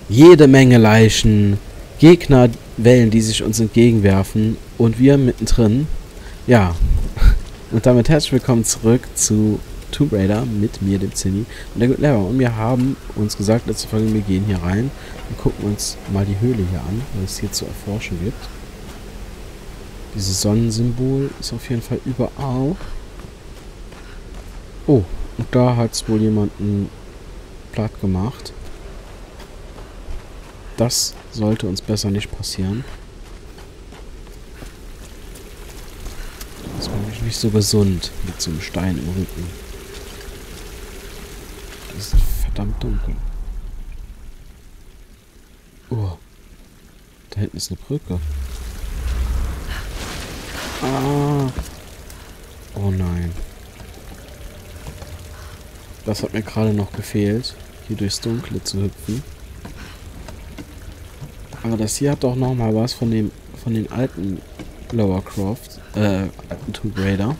Jede Menge Leichen, Gegnerwellen, die sich uns entgegenwerfen und wir mittendrin. Ja, und damit herzlich willkommen zurück zu Tomb Raider mit mir, dem Zinni und der guten Lehrer. Und wir haben uns gesagt, letzte Folge, wir gehen hier rein und gucken uns mal die Höhle hier an, was es hier zu erforschen gibt. Dieses Sonnensymbol ist auf jeden Fall überall. Oh, und da hat es wohl jemanden platt gemacht. Das sollte uns besser nicht passieren. Das ist nämlich nicht so gesund mit so einem Stein im Rücken. Es ist verdammt dunkel. Oh, da hinten ist eine Brücke. Ah. Oh nein. Das hat mir gerade noch gefehlt, hier durchs Dunkle zu hüpfen. Aber das hier hat doch noch mal was von den alten Lara Croft, alten Tomb Raider.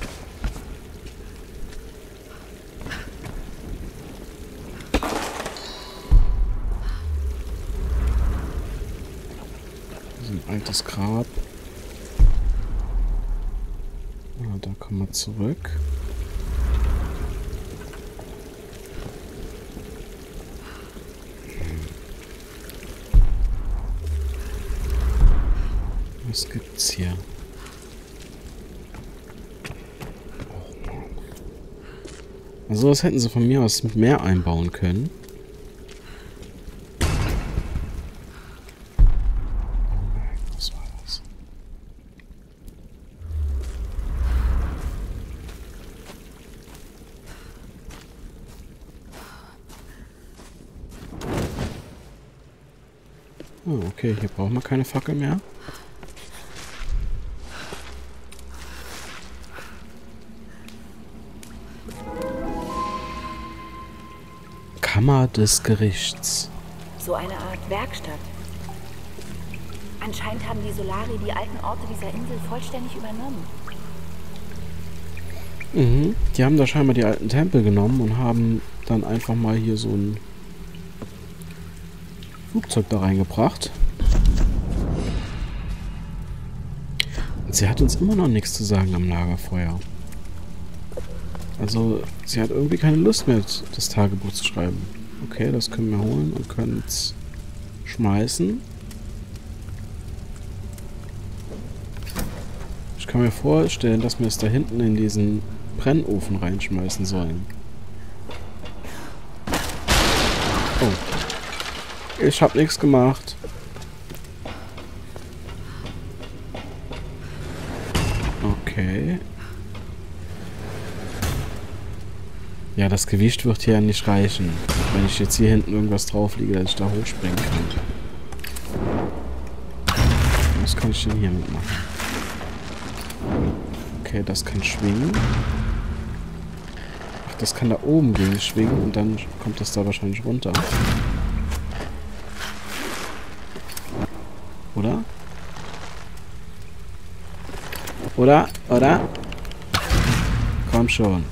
Das ist ein altes Grab. Ah, da kommen wir zurück. Was gibt's hier? Oh Mann. Also das hätten sie von mir aus mit mehr einbauen können. Oh nein, was war das? Oh, okay, hier brauchen wir keine Fackel mehr. Kammer des Gerichts. So eine Art Werkstatt. Anscheinend haben die Solari die alten Orte dieser Insel vollständig übernommen. Mhm. Die haben da scheinbar die alten Tempel genommen und haben dann einfach mal hier so ein Flugzeug da reingebracht. Und sie hat uns immer noch nichts zu sagen am Lagerfeuer. Also, sie hat irgendwie keine Lust mehr, das Tagebuch zu schreiben. Okay, das können wir holen und können es schmeißen. Ich kann mir vorstellen, dass wir es da hinten in diesen Brennofen reinschmeißen sollen. Oh. Ich habe nichts gemacht. Okay. Ja, das Gewicht wird hier nicht reichen. Wenn ich jetzt hier hinten irgendwas drauf liege, dass ich da hochspringen kann. Was kann ich denn hier mitmachen? Okay, das kann schwingen. Ach, das kann da oben gegen schwingen und dann kommt das da wahrscheinlich runter. Oder? Oder? Komm schon.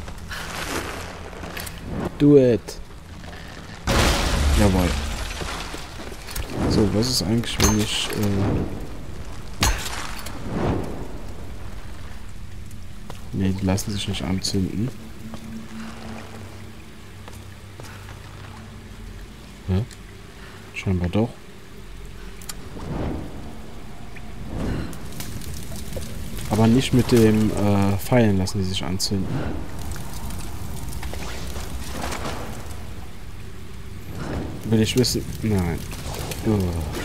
Do it. Jawohl. So, was ist eigentlich, wenn ich... Ne, die lassen sich nicht anzünden. Hä? Scheinbar doch. Aber nicht mit dem Pfeilen lassen die sich anzünden. Will ich wissen? Nein. Oh.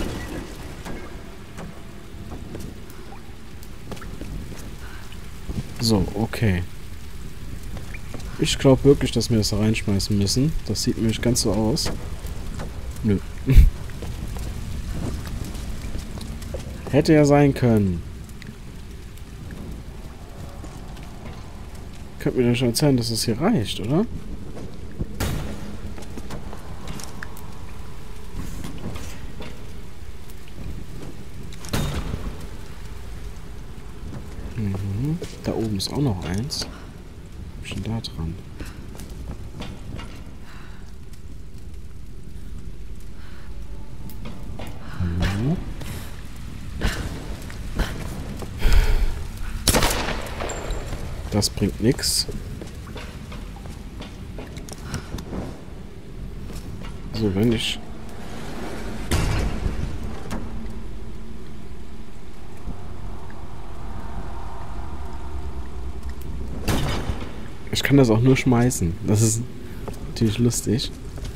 So, okay. Ich glaube wirklich, dass wir das da reinschmeißen müssen. Das sieht nämlich ganz so aus. Nö. Hätte ja sein können. Könnt mir doch schon erzählen, dass das hier reicht, oder? Da oben ist auch noch eins. Was ist denn da dran? Das bringt nichts. So, wenn ich... Ich kann das auch nur schmeißen. Das ist natürlich lustig.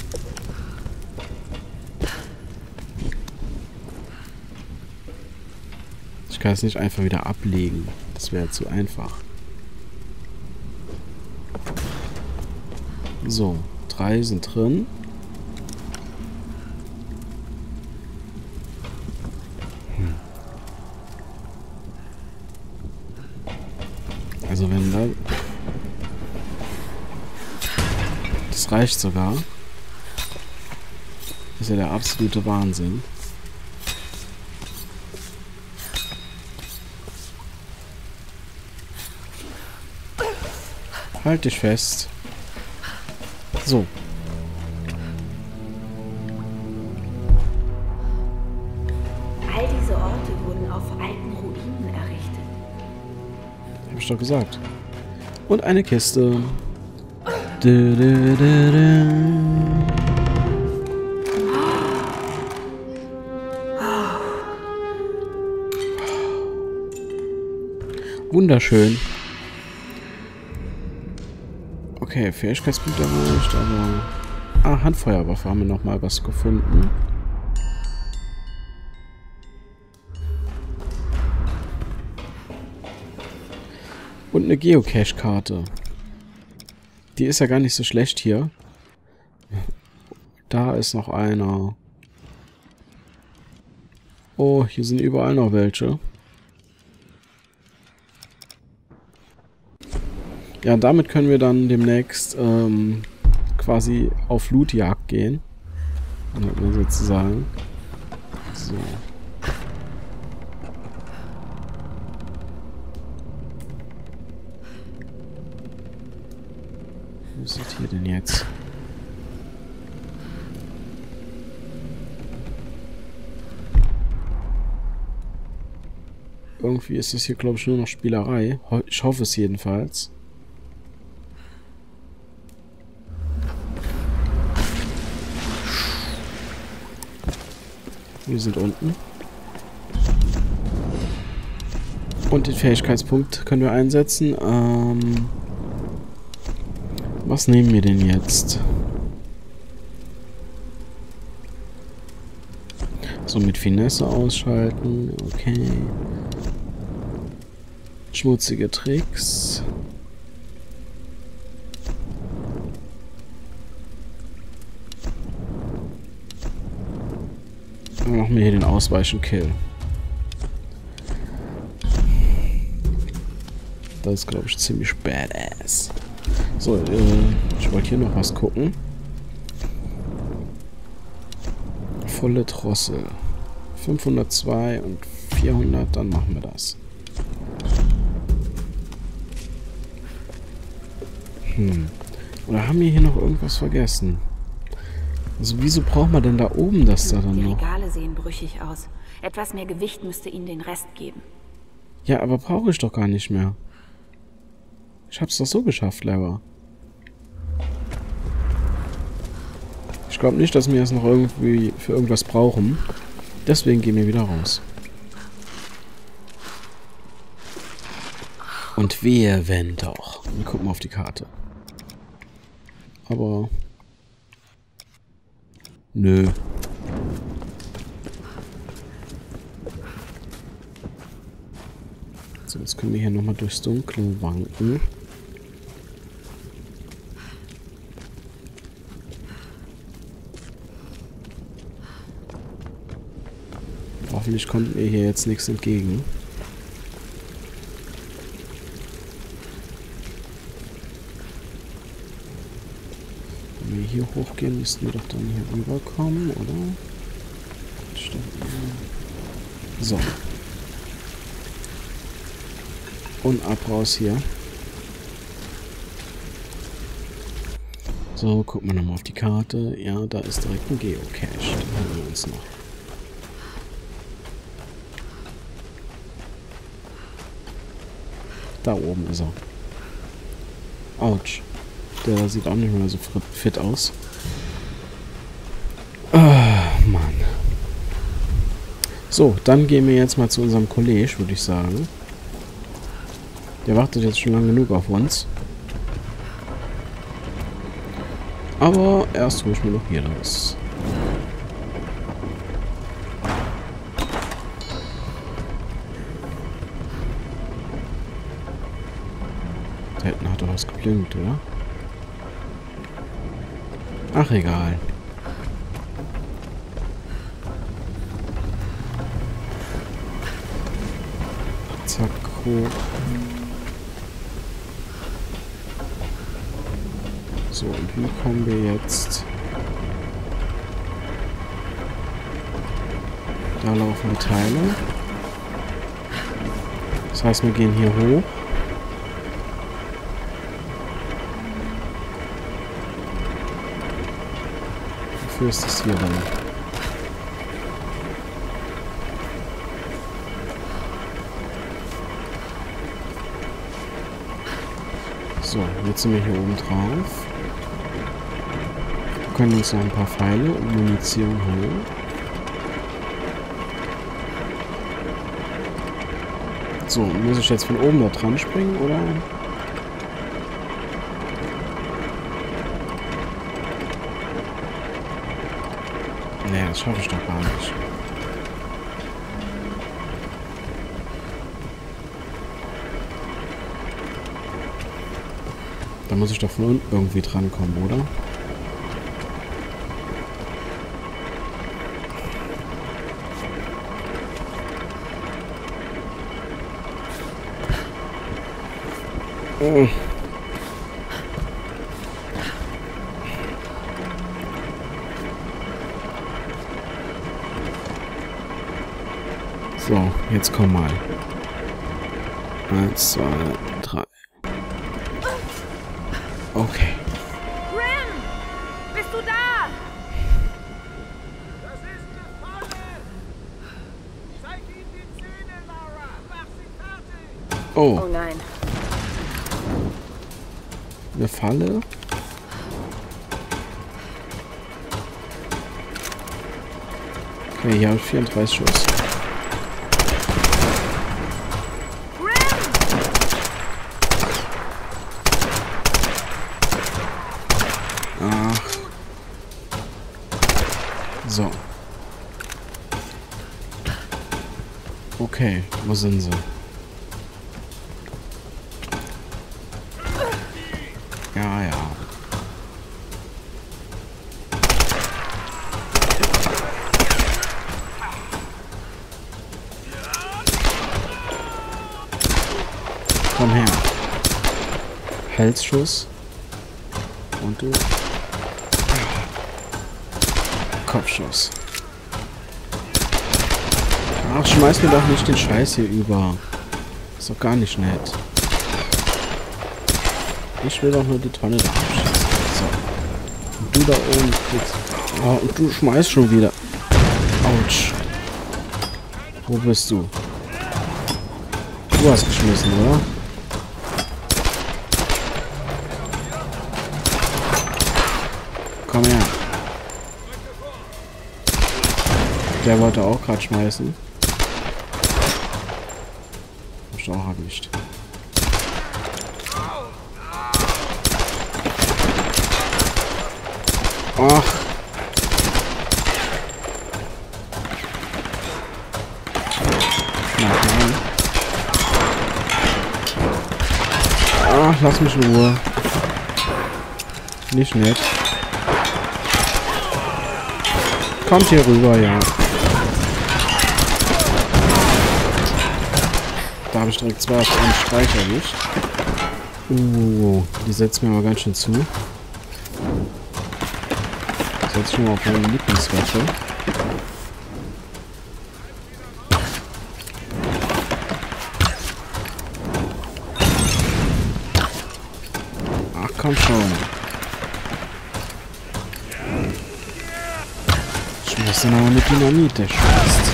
Ich kann es nicht einfach wieder ablegen. Das wäre zu einfach. So, 3 sind drin. Also wenn da... Das reicht sogar. Das ist ja der absolute Wahnsinn. Halt dich fest. So. All diese Orte wurden auf alten Ruinen errichtet. Hab ich doch gesagt. Und eine Kiste. Du, du, du, du. Wunderschön. Okay, Fähigkeitspunkte erreicht, aber... Ah, Handfeuerwaffe haben wir nochmal was gefunden. Und eine Geocache-Karte. Die ist ja gar nicht so schlecht hier. Da ist noch einer. Oh, hier sind überall noch welche. Ja, damit können wir dann demnächst quasi auf Lootjagd gehen. Sozusagen. So. Wo ist das hier denn jetzt? Irgendwie ist es hier, glaube ich, nur noch Spielerei. Ich hoffe es jedenfalls. Wir sind unten. Und den Fähigkeitspunkt können wir einsetzen. Was nehmen wir denn jetzt? So, mit Finesse ausschalten. Okay. Schmutzige Tricks. Dann machen wir hier den Ausweichen-Kill. Das ist, glaube ich, ziemlich badass. So, ich wollte hier noch was gucken. Volle Drossel. 502 und 400, dann machen wir das. Oder haben wir hier noch irgendwas vergessen? Also wieso braucht man denn da oben das da dann Die noch? Regale sehen brüchig aus. Etwas mehr Gewicht müsste ihnen den Rest geben. Ja, aber brauche ich doch gar nicht mehr. Ich hab's doch so geschafft, Lever. Ich glaube nicht, dass wir es noch irgendwie für irgendwas brauchen. Deswegen gehen wir wieder raus. Und wehe, wenn doch. Wir gucken mal auf die Karte. Aber... Nö. So, jetzt können wir hier nochmal durchs Dunkle wanken. Hoffentlich kommt mir hier jetzt nichts entgegen. Wenn wir hier hochgehen, müssten wir doch dann hier rüberkommen, oder? So. Und ab raus hier. So, gucken wir nochmal auf die Karte. Ja, da ist direkt ein Geocache. Den haben wir uns noch. Da oben ist er. Autsch. Der sieht auch nicht mehr so fit aus. Ah, Mann. So, dann gehen wir jetzt mal zu unserem Kollege, würde ich sagen. Der wartet jetzt schon lange genug auf uns. Aber erst hole ich mir noch hier raus. Da hinten hat doch was geblinkt, oder? Ach, egal. Zack, hoch. So, und wie kommen wir jetzt? Da laufen die Teile. Das heißt, wir gehen hier hoch. Wofür ist das hier dann? So, jetzt sind wir hier oben drauf. Wir können uns noch ein paar Pfeile und Munition holen. So, muss ich jetzt von oben da dran springen, oder? Nee, das schaffe ich doch gar nicht. Da muss ich doch von unten irgendwie drankommen, oder? Oh. So, jetzt komm mal. 1, 2, 3. Okay. Grim! Bist du da? Das ist eine Falle! Zeig ihm die Zähne, Lara! Mach sie fertig! Oh, Oh nein. eine Falle. Okay, hier habe ich 34 Schuss. Ach. So. Okay, wo sind sie? Ja, ja. Komm her. Halsschuss. Und du. Kopfschuss. Ach, schmeiß mir doch nicht den Scheiß hier über. Ist doch gar nicht nett. Ich will doch nur die Tonne da abschießen. So. Und du da oben kriegst. Oh, und du schmeißt schon wieder. Autsch. Wo bist du? Du hast geschmissen, oder? Komm her. Der wollte auch gerade schmeißen. Hab ich auch erwischt. Ach. Nein. Ach, lass mich in Ruhe. Nicht nett. Kommt hier rüber, ja. Da habe ich direkt 2 auf einen Streich erwischt. Die setzt mir mal ganz schön zu. Setz ich mal auf meine Lieblingswaffe. Ach komm schon. Schmeiß dann aber mit Dynamit, der schmeißt.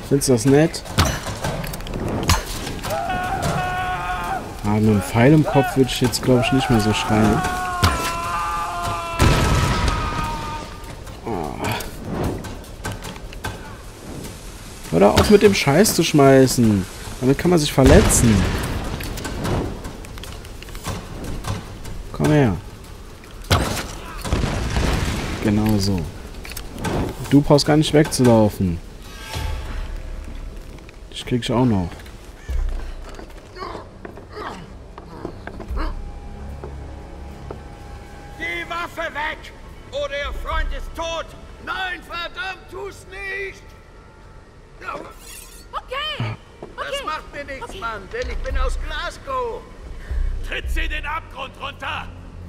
Findest du das nett? Ah, mit einem Pfeil im Kopf würde ich jetzt, glaube ich, nicht mehr so schreien. Oh. Hör doch auf mit dem Scheiß zu schmeißen. Damit kann man sich verletzen. Komm her. Genau so. Du brauchst gar nicht wegzulaufen. Das krieg ich auch noch. Die Waffe weg! Oder Ihr Freund ist tot! Nein, verdammt, tu's nicht! Okay. Das macht mir nichts, Mann, denn ich bin aus Glasgow! Tritt sie den Abgrund runter!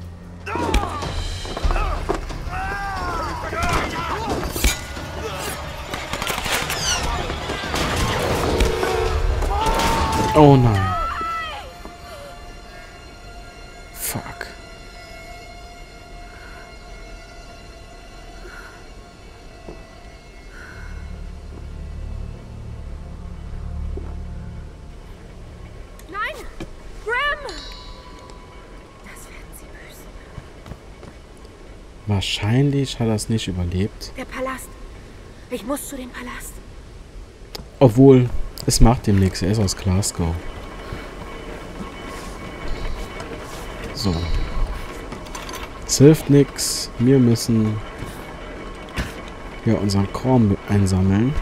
Oh nein. Fuck. Nein! Graham! Das werden sie böse. Wahrscheinlich hat er es nicht überlebt. Der Palast. Ich muss zu dem Palast. Obwohl, es macht ihm nichts. Er ist aus Glasgow. So. Es hilft nichts. Wir müssen hier unseren Korn einsammeln.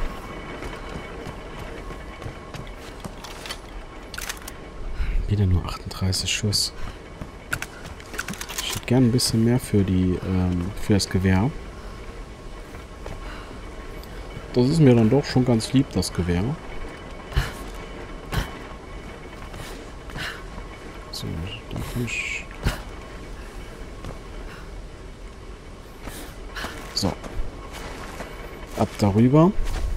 Wieder nur 38 Schuss. Ich hätte gern ein bisschen mehr für für das Gewehr. Das ist mir dann doch schon ganz lieb, das Gewehr. So, da kann ich... So. Ab darüber.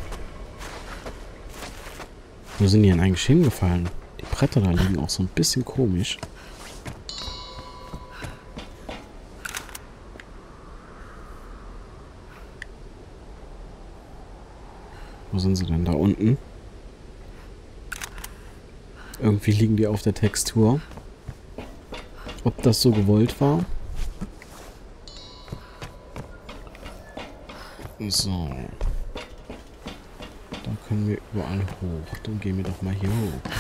Wo sind die denn eigentlich hingefallen? Die Bretter da liegen auch so ein bisschen komisch. Wo sind sie denn? Da unten? Irgendwie liegen die auf der Textur. Ob das so gewollt war? So. Da können wir überall hoch. Dann gehen wir doch mal hier hoch.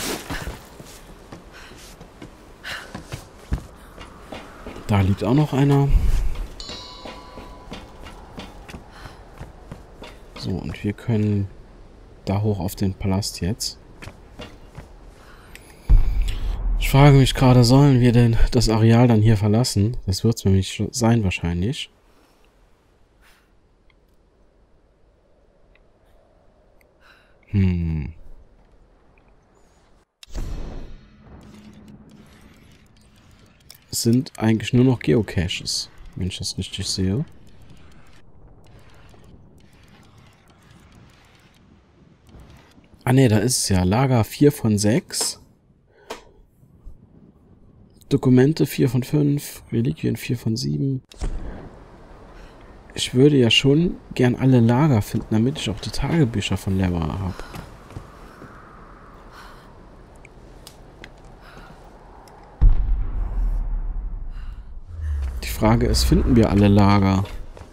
Da liegt auch noch einer. So, und wir können da hoch auf den Palast jetzt. Ich frage mich gerade, sollen wir denn das Areal dann hier verlassen? Das wird es nämlich sein wahrscheinlich. Es sind eigentlich nur noch Geocaches, wenn ich das richtig sehe. Ah ne, da ist es ja. Lager 4 von 6. Dokumente 4 von 5. Reliquien 4 von 7. Ich würde ja schon gern alle Lager finden, damit ich auch die Tagebücher von Lever habe. Die Frage ist, finden wir alle Lager?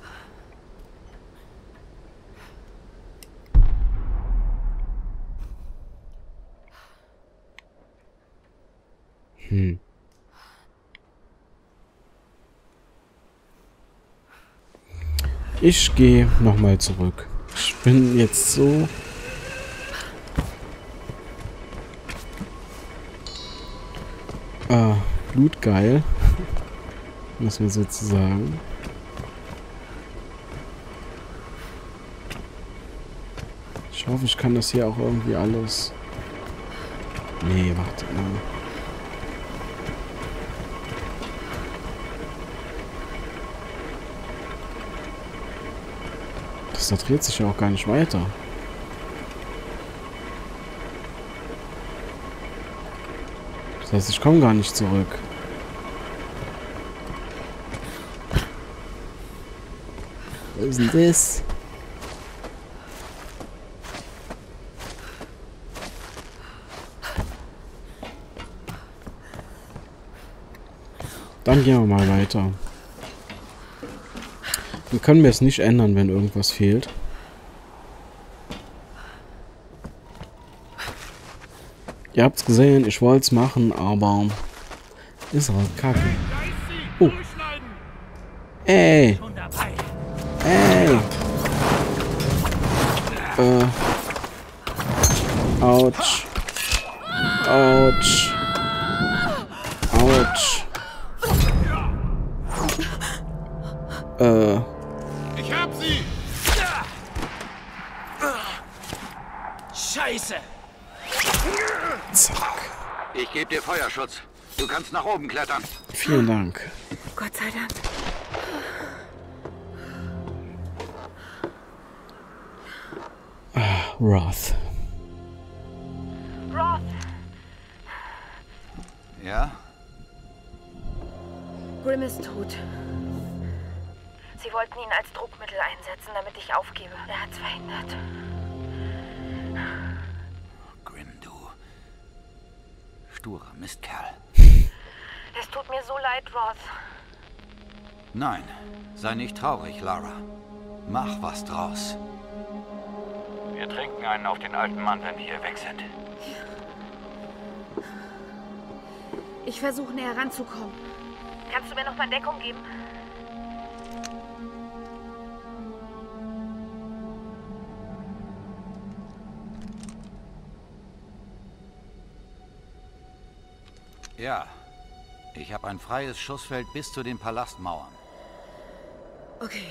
Ich gehe nochmal zurück. Ich bin jetzt so... blutgeil. Muss man sozusagen. Ich hoffe, ich kann das hier auch irgendwie alles... Nee, warte mal. Das dreht sich ja auch gar nicht weiter. Das heißt, ich komme gar nicht zurück. Was ist denn das? Dann gehen wir mal weiter. Wir können es nicht ändern, wenn irgendwas fehlt. Ihr habt's gesehen, ich wollte es machen, aber ist halt kacke. Oh. Ey. Ey. Autsch. Autsch. Autsch. Ich hab sie! Scheiße! Zack. Ich gebe dir Feuerschutz. Du kannst nach oben klettern. Vielen Dank. Gott sei Dank. Roth. Roth! Ja? Grimm ist tot. Sie wollten ihn als Druckmittel einsetzen, damit ich aufgebe. Er hat's verhindert. Grimm, du sturer Mistkerl. Es tut mir so leid, Roth. Nein, sei nicht traurig, Lara. Mach was draus. Wir trinken einen auf den alten Mann, wenn wir hier weg sind. Ich versuche näher ranzukommen. Kannst du mir noch mal Deckung geben? Ja. Ich habe ein freies Schussfeld bis zu den Palastmauern. Okay.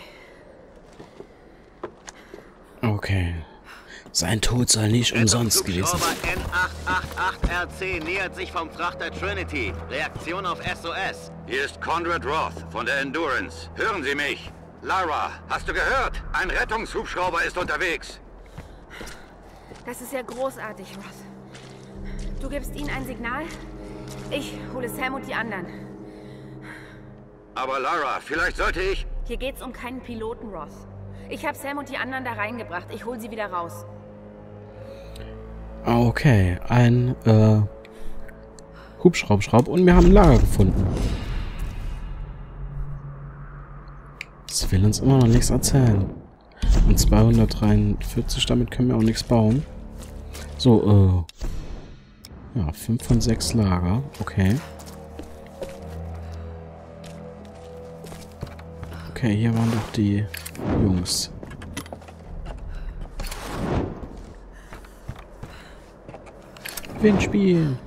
Okay. Sein Tod soll nicht umsonst gewesen sein. N888RC nähert sich vom Frachter Trinity. Reaktion auf SOS. Hier ist Conrad Roth von der Endurance. Hören Sie mich. Lara, hast du gehört? Ein Rettungshubschrauber ist unterwegs. Das ist ja großartig, Roth. Du gibst ihnen ein Signal? Ich hole Sam und die anderen. Aber Lara, vielleicht sollte ich... Hier geht's um keinen Piloten, Roth. Ich habe Sam und die anderen da reingebracht. Ich hole sie wieder raus. Okay, ein Hubschraubschraub und wir haben ein Lager gefunden. Das will uns immer noch nichts erzählen. Und 243, damit können wir auch nichts bauen. So, ja, 5 von 6 Lager. Okay. Okay, hier waren doch die Jungs. Windspiel.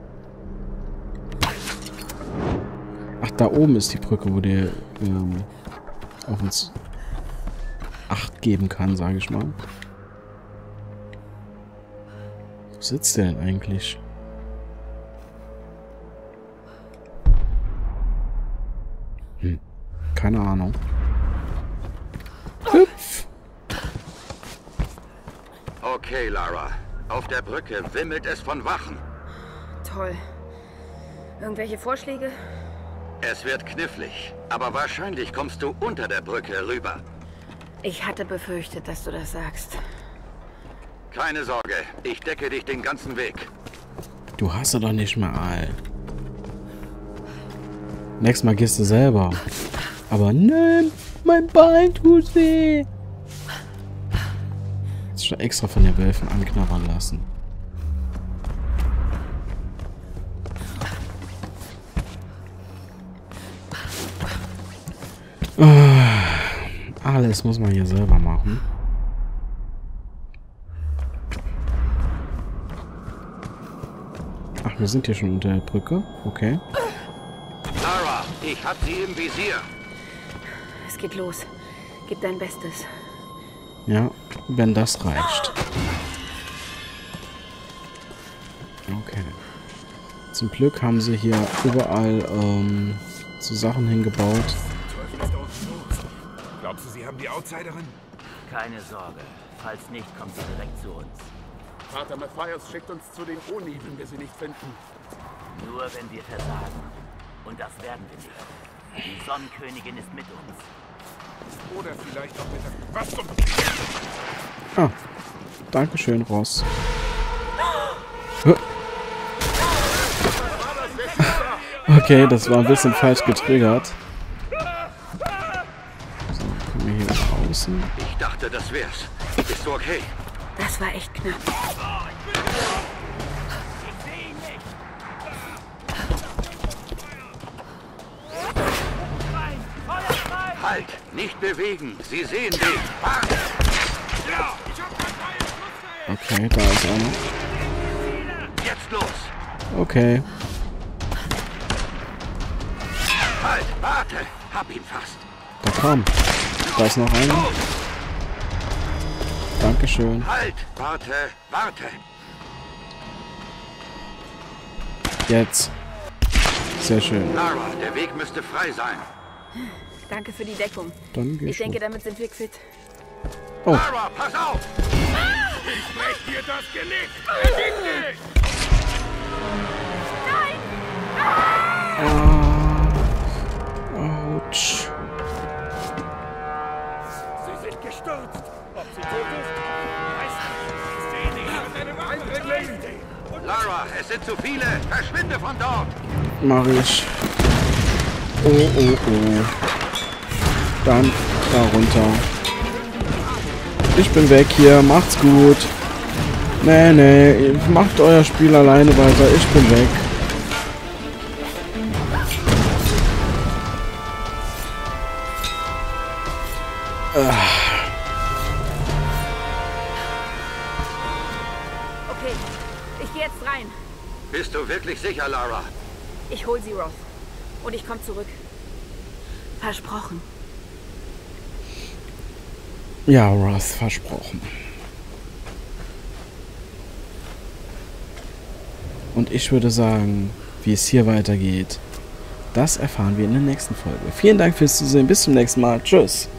Ach, da oben ist die Brücke, wo der auf uns Acht geben kann, sage ich mal. Wo sitzt der denn eigentlich? Keine Ahnung. Hüpf! Okay, Lara. Auf der Brücke wimmelt es von Wachen. Toll. Irgendwelche Vorschläge? Es wird knifflig, aber wahrscheinlich kommst du unter der Brücke rüber. Ich hatte befürchtet, dass du das sagst. Keine Sorge, ich decke dich den ganzen Weg. Du hast ja doch nicht mehr all. Nächstes Mal gehst du selber. Aber nein, mein Bein tut weh. Jetzt schon extra von der Wölfen anknabbern lassen. Alles muss man hier selber machen. Ach, wir sind hier schon unter der Brücke. Okay. Lara, ich hab sie im Visier. Es geht los. Gib dein Bestes. Ja, wenn das reicht. Okay. Zum Glück haben sie hier überall so Sachen hingebaut. Glaubst du, sie haben die Outsiderin? Keine Sorge. Falls nicht, kommt sie direkt zu uns. Vater Matthias schickt uns zu den Oni, wenn wir sie nicht finden. Nur wenn wir versagen. Und das werden wir nicht. Die Sonnenkönigin ist mit uns. Oder vielleicht auch mit der... Was zum... Ah, dankeschön, Ross. Okay, das war ein bisschen falsch getriggert. So, kommen wir hier nach außen. Ich dachte, das wär's. Bist du okay? Das war echt knapp. Halt! Nicht bewegen! Sie sehen den! Warte! Okay, da ist einer. Jetzt los! Okay. Halt! Warte! Hab ihn fast! Da komm. Da ist noch einer. Dankeschön. Halt! Warte! Warte! Jetzt. Sehr schön. Lara, der Weg müsste frei sein. Danke für die Deckung. Dann geh Ich denke, schon. damit sind wir quitt. Oh. Lara, pass auf! Ich brech dir das Genick! Erlieg dich! Autsch. Sie sind gestürzt! Ob sie tot ist? Weiß nicht. Ich sehe nicht. Eine Eindringling! Lara, es sind zu viele! Verschwinde von dort! Mach ich. Oh, oh, oh. Dann da runter. Ich bin weg hier. Macht's gut. Nee, nee. Macht euer Spiel alleine weiter. Ich bin weg. Okay, ich gehe jetzt rein. Bist du wirklich sicher, Lara? Ich hol sie, Roth. Und ich komme zurück. Versprochen. Ja, Roth, versprochen. Und ich würde sagen, wie es hier weitergeht, das erfahren wir in der nächsten Folge. Vielen Dank fürs Zusehen. Bis zum nächsten Mal. Tschüss.